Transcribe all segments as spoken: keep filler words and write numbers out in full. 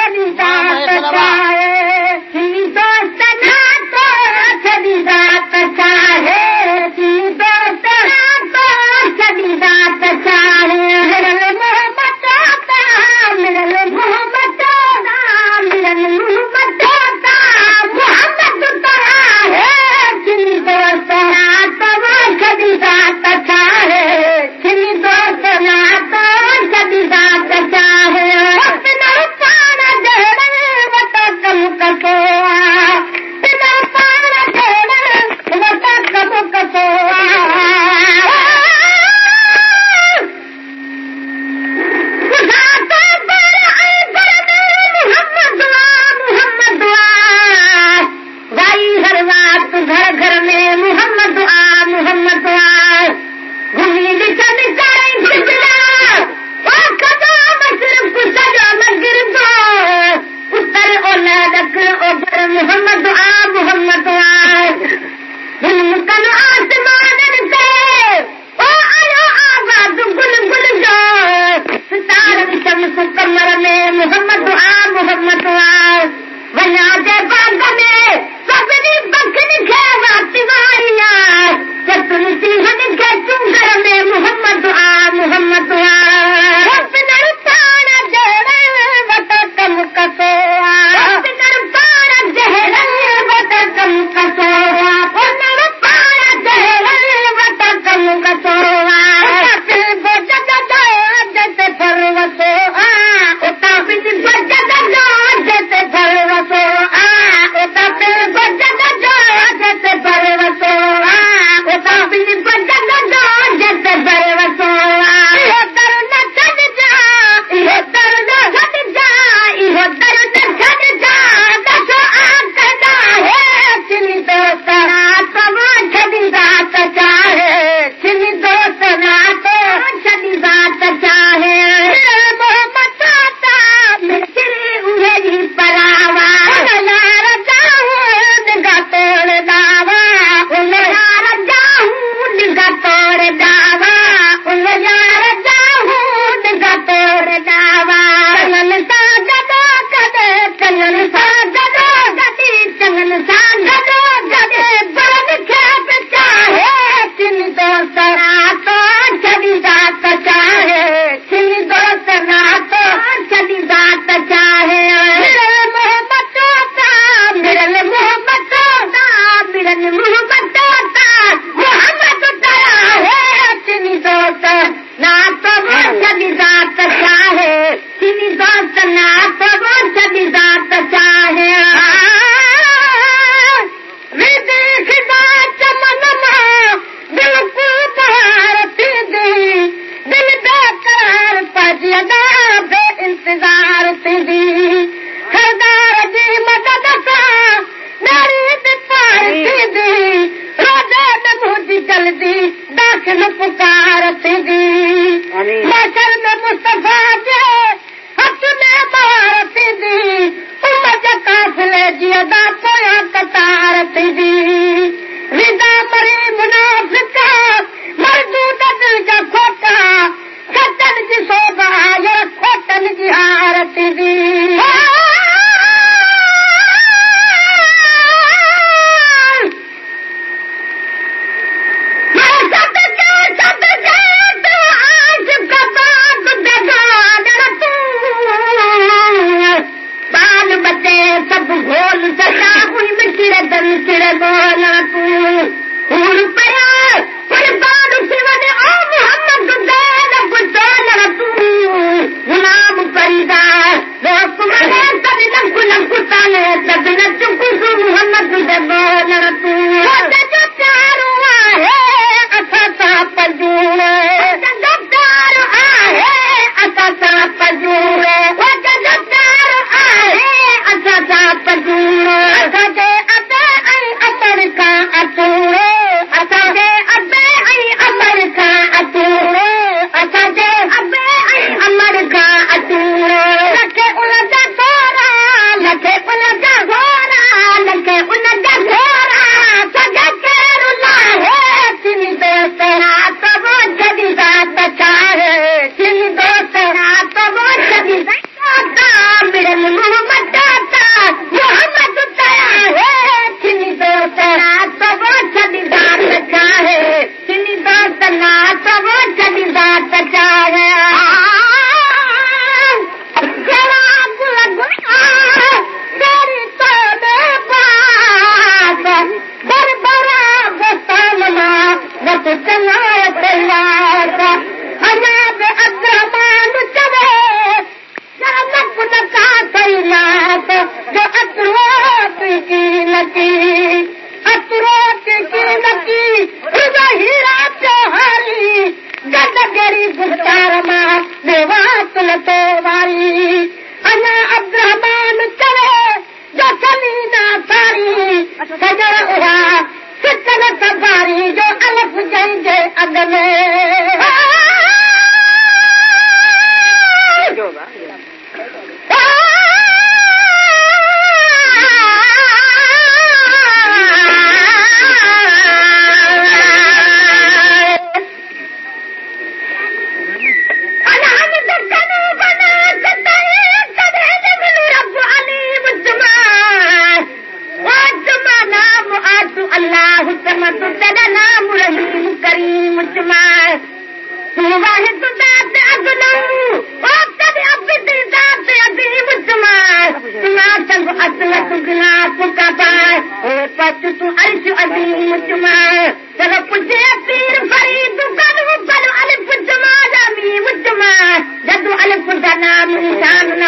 सत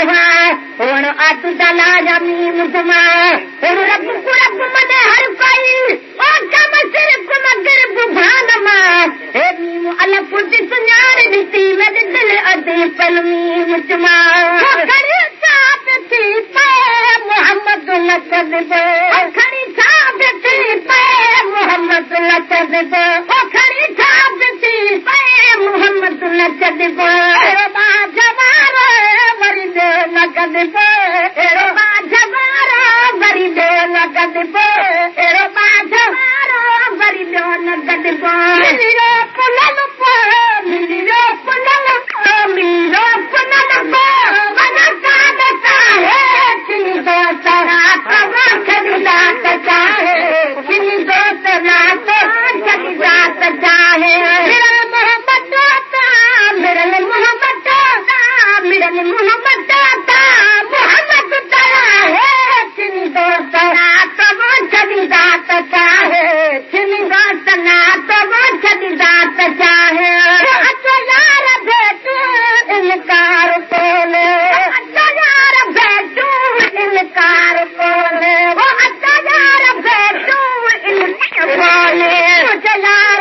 हुआ हुन अत दला जमीन तुमा हुन रब को रब मने हर कोई ओ कम सिर को मगर बुभान मा हे मीम अल पुत सुनार दिती में दिल अदे पलमी मुचमा खड़ी साथ थी पे मोहम्मद लकद पे खड़ी साथ थी पे मोहम्मद लकद पे खड़ी साथ थी पे मोहम्मद लकद पे बा जवारो वरी दे लकद पे एरो बा जवारो वरी दे लकद पे एरो बा जवारो वरी दे लकद पे मिलो पुलन पे मिलो पुलन पे मिलो पुलन पे बना का देता है चिनी दो सरा तवा खरीदा चाहे चिनी दो सरा तो खरीदा चाहे मेरा मोहब्बत होता मेरा मोहब्बत होता मेरा मोहब्बत होता मोहब्बत तेरा है चिनी दो सरा तवा खरीदा चाहे चिनी दो सरा तवा खरीदा चाहे अच्छा यार बेटू इनकार बोले अच्छा यार बेटू इनकार बोले वो अच्छा यार बेटू इनकार बोले मुझे यार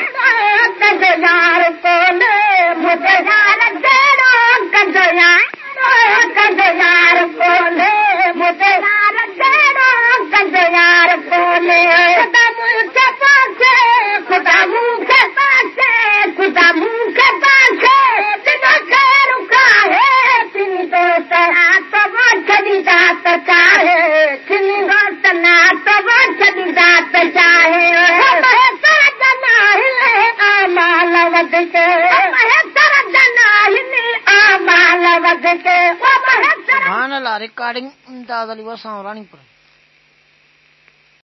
कद यार बोले मुझे यार देरो कद यार कद यार बोले मुझे यार देरो कद यार बोले खुदा मुझे पासे खुदा मुझे पासे खुदा मुझे पासे बिना खैर का है तिनी तो सरा तब छदी दात चाहे तिनी रोतना तब छदी दात चाहे है सारा जना हिले आमाल वद के है सारा जना हिले आमाल वद के वो है सारा सुभान अल्लाह रिकॉर्डिंग मुमताज अली वसां रानीपुर।